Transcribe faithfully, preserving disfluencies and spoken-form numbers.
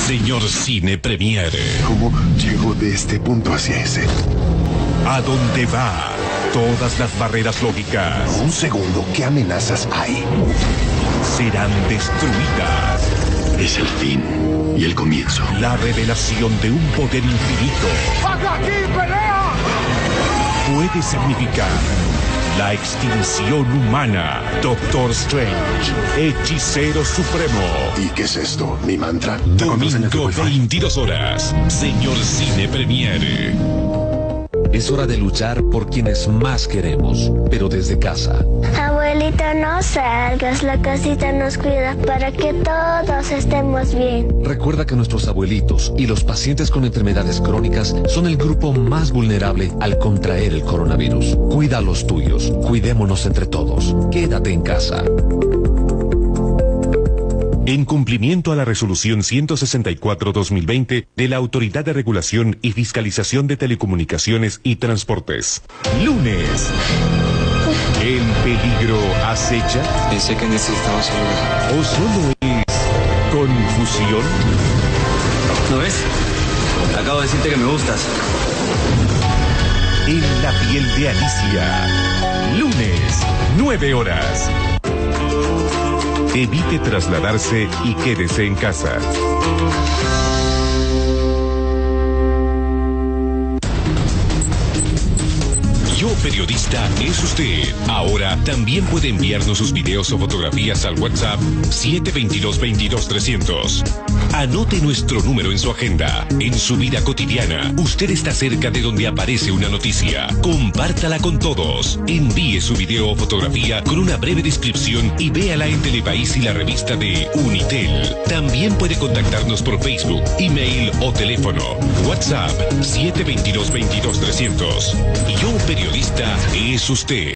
Señor Cine Premiere. ¿Cómo llego de este punto hacia ese? ¿A dónde va? Todas las barreras lógicas. Un segundo, ¿qué amenazas hay? Serán destruidas. Es el fin y el comienzo. La revelación de un poder infinito. ¡Hasta aquí, pelea! Puede significar la extinción humana. Doctor Strange, hechicero supremo. ¿Y qué es esto? ¿Mi mantra? Domingo, veintidós horas. Señor Cine Premiere. Es hora de luchar por quienes más queremos, pero desde casa. Abuelita, no salgas, la casita nos cuida para que todos estemos bien. Recuerda que nuestros abuelitos y los pacientes con enfermedades crónicas son el grupo más vulnerable al contraer el coronavirus. Cuida a los tuyos, cuidémonos entre todos. Quédate en casa. En cumplimiento a la resolución ciento sesenta y cuatro guión dos mil veinte de la Autoridad de Regulación y Fiscalización de Telecomunicaciones y Transportes. Lunes. ¿El peligro acecha? Pensé que necesitabas ayuda. ¿O solo es confusión? ¿No ves? Acabo de decirte que me gustas. En la piel de Alicia. Lunes, nueve horas. Evite trasladarse y quédese en casa. Yo Periodista es usted. Ahora también puede enviarnos sus videos o fotografías al WhatsApp siete dos dos, veintidós, trescientos. Anote nuestro número en su agenda. En su vida cotidiana, usted está cerca de donde aparece una noticia. Compártala con todos. Envíe su video o fotografía con una breve descripción y véala en Telepaís y la revista de Unitel. También puede contactarnos por Facebook, email o teléfono. WhatsApp siete dos dos, veintidós, trescientos. Yo Periodista es usted.